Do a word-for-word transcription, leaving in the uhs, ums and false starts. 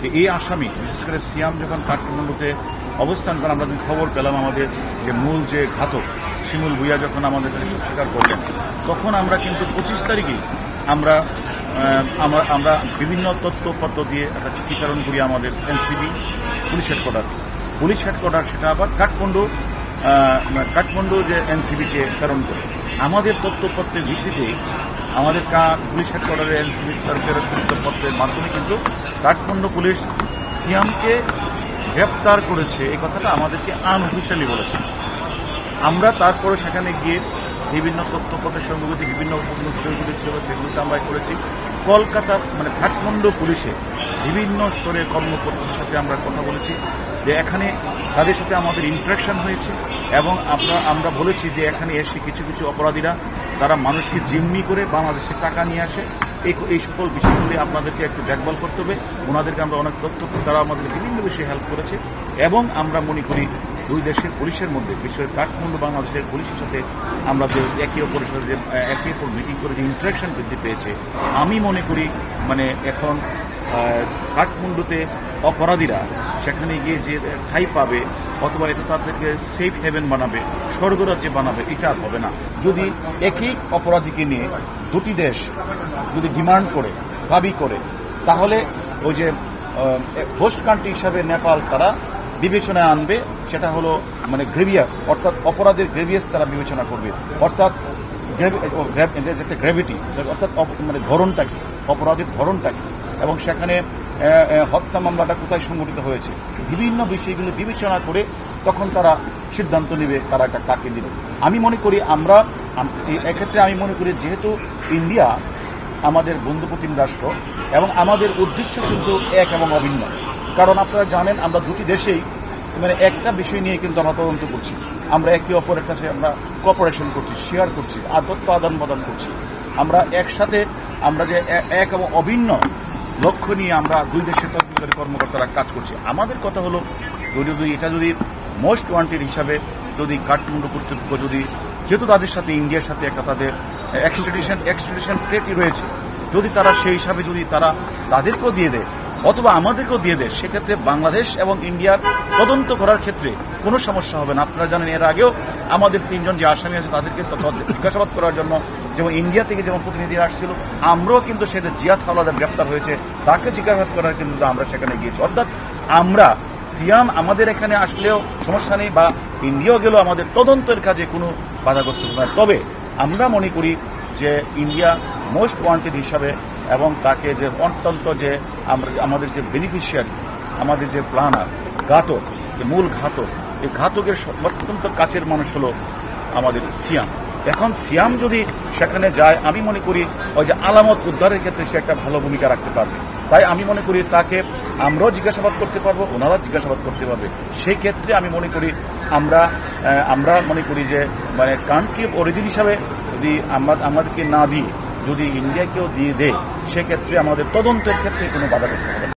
এই আসামি বিশেষ করে সিয়াম যখন কাঠমান্ডুতে অবস্থান করেন, আমরা খবর পেলাম আমাদের যে মূল যে ঘাতক শিমুল ভুইয়া যখন আমাদের কাছে সব স্বীকার করলেন, তখন আমরা কিন্তু পঁচিশ তারিখেই আমরা আমরা বিভিন্ন তথ্যপত্র দিয়ে একটা চিঠিকরণ করি আমাদের NCB police headquarter police headquarter সেটা আবার কাঠমান্ডু কাঠমান্ডু যে এনসিবিকে প্রেরণ করে আমাদের তথ্যপত্রের ভিত্তিতে আমাদের পুলিশ হেডকোয়ার্টারের এনসিবি তথ্যপত্রের মাধ্যমে কিন্তু কাঠমান্ডু পুলিশ সিয়ামকে গ্রেপ্তার করেছে। এই কথাটা আমাদেরকে আনঅফিশিয়ালি বলেছে। আমরা তারপরে সেখানে গিয়ে বিভিন্ন তথ্যপত্রের সঙ্গে বিভিন্ন তথ্যগুলি ছিল সেগুলোতে আমরা করেছি। কলকাতা মানে কাঠমান্ডু পুলিশে বিভিন্ন স্তরের কর্মকর্তাদের সাথে আমরা কথা বলেছি যে এখানে তাদের সাথে আমাদের ইন্টারাকশন হয়েছে এবং আমরা আমরা বলেছি যে এখানে এসে কিছু কিছু অপরাধীরা তারা মানুষকে জিম্মি করে বাংলাদেশে টাকা নিয়ে আসে। এই এই সকল বিষয়গুলি আপনাদেরকে একটু দেখভাল করতে হবে। ওনাদেরকে আমরা অনেক তথ্য তারা আমাদের বিভিন্ন বিষয়ে হেল্প করেছে এবং আমরা মনে করি দুই দেশের পুলিশের মধ্যে বিশেষ কাঠমান্ডু বাংলাদেশের পুলিশের সাথে আমরা যে একে অপরের সাথে যে একে অপর মিটিং করে যে ইন্টারাকশন বৃদ্ধি পেয়েছে, আমি মনে করি মানে এখন কাঠমান্ডুতে অপরাধীরা সেখানে গিয়ে যে ঠাঁই পাবে অথবা এটা তাদেরকে সেফ হেভেন বানাবে, স্বর্গরাজ্যে বানাবে, এটা আর হবে না। যদি একই অপরাধীকে নিয়ে দুটি দেশ যদি ডিমান্ড করে দাবি করে তাহলে ওই যে হোস্ট কান্ট্রি হিসাবে নেপাল তারা বিবেচনায় আনবে, সেটা হলো মানে গ্রেভিয়াস অর্থাৎ অপরাধের গ্রেভিয়াস তারা বিবেচনা করবে, অর্থাৎ একটা গ্র্যাভিটি অর্থাৎ মানে ধরনটা কি, অপরাধের ধরনটা কি এবং সেখানে হত্যা মামলাটা কোথায় সংঘটিত হয়েছে বিভিন্ন বিষয়গুলো বিবেচনা করে তখন তারা সিদ্ধান্ত নেবে তারা একটা কাকে দিবে। আমি মনে করি আমরা এক্ষেত্রে আমি মনে করি যেহেতু ইন্ডিয়া আমাদের বন্ধুপ্রতিম রাষ্ট্র এবং আমাদের উদ্দেশ্য কিন্তু এক এবং অভিন্ন, কারণ আপনারা জানেন আমরা দুটি দেশেই মানে একটা বিষয় নিয়ে কিন্তু আমরা তদন্ত করছি, আমরা একে অপরের কাছে আমরা কোঅপারেশন করছি, শেয়ার করছি, তথ্য আদান প্রদান করছি, আমরা একসাথে আমরা যে এক এবং অভিন্ন লক্ষ্য নিয়ে আমরা দুই দেশের তদন্তকারী কর্মকর্তারা কাজ করছি। আমাদের কথা হলো যদি এটা যদি মোস্ট ওয়ান্টেড হিসাবে যদি কাঠমান্ডু কর্তৃপক্ষ যদি যেহেতু তাদের সাথে ইন্ডিয়ার সাথে একটা তাদের এক্সট্রাডিশন এক্সট্রাডিশন ট্রিটি রয়েছে, যদি তারা সেই হিসাবে যদি তারা তাদেরকেও দিয়ে দেয় অথবা আমাদেরকেও দিয়ে দেয়, সেক্ষেত্রে বাংলাদেশ এবং ইন্ডিয়ার তদন্ত করার ক্ষেত্রে কোনো সমস্যা হবে না। আপনারা জানেন এর আগেও আমাদের তিনজন যে আসামি আছে তাদেরকে জিজ্ঞাসাবাদ করার জন্য যেমন ইন্ডিয়া থেকে যেমন প্রতিনিধিরা আসছিল, আমরাও কিন্তু সেটা জিয়াদ হাওলাদার গ্রেপ্তার হয়েছে, তাকে জিজ্ঞাসাবাদ করার কিন্তু আমরা সেখানে গিয়েছি। অর্থাৎ আমরা সিয়াম আমাদের এখানে আসলেও সমস্যা নেই বা ইন্ডিয়াও গেলেও আমাদের তদন্তের কাজে কোনো বাধাগ্রস্ত নয়। তবে আমরা মনে করি যে ইন্ডিয়া মোস্ট ওয়ান্টেড হিসাবে এবং তাকে যে অত্যন্ত যে আমরা আমাদের যে বেনিফিশিয়ারি আমাদের যে প্ল্যানার ঘাতক যে মূল ঘাতক, এই ঘাতকের অত্যন্ত কাছের মানুষ হলো আমাদের সিয়াম। এখন সিয়াম যদি সেখানে যায় আমি মনে করি ওই যে আলামত উদ্ধারের ক্ষেত্রে সে একটা ভালো ভূমিকা রাখতে পারবে। তাই আমি মনে করি তাকে আমরাও জিজ্ঞাসাবাদ করতে পারবো, ওনারাও জিজ্ঞাসাবাদ করতে পারবে। সেই ক্ষেত্রে আমি মনে করি আমরা আমরা মনে করি যে মানে কান্ট্রি অফ অরিজিন হিসাবে যদি আমরা আমাদেরকে না দিয়ে যদি ইন্ডিয়াকেও দিয়ে দেয় সেক্ষেত্রে আমাদের তদন্তের ক্ষেত্রে কোনো বাধা করতে হবে না।